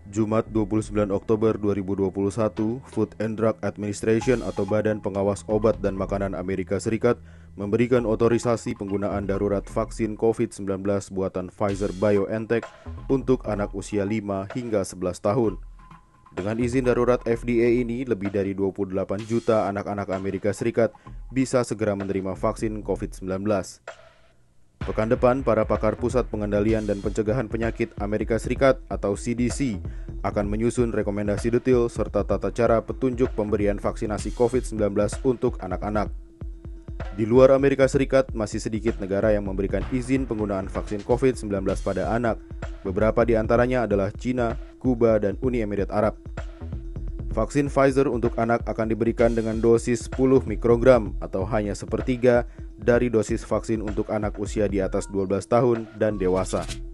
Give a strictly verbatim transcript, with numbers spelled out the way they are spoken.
Jumat dua puluh sembilan Oktober dua ribu dua puluh satu, Food and Drug Administration atau Badan Pengawas Obat dan Makanan Amerika Serikat memberikan otorisasi penggunaan darurat vaksin covid sembilan belas buatan Pfizer-BioNTech untuk anak usia lima hingga sebelas tahun. Dengan izin darurat F D A ini, lebih dari dua puluh delapan juta anak-anak Amerika Serikat bisa segera menerima vaksin covid sembilan belas. Pekan depan, para pakar Pusat Pengendalian dan Pencegahan Penyakit Amerika Serikat atau C D C akan menyusun rekomendasi detail serta tata cara petunjuk pemberian vaksinasi covid sembilan belas untuk anak-anak. Di luar Amerika Serikat, masih sedikit negara yang memberikan izin penggunaan vaksin covid sembilan belas pada anak. Beberapa di antaranya adalah China, Kuba, dan Uni Emirat Arab. Vaksin Pfizer untuk anak akan diberikan dengan dosis sepuluh mikrogram atau hanya sepertiga dari dosis vaksin untuk anak usia di atas dua belas tahun dan dewasa.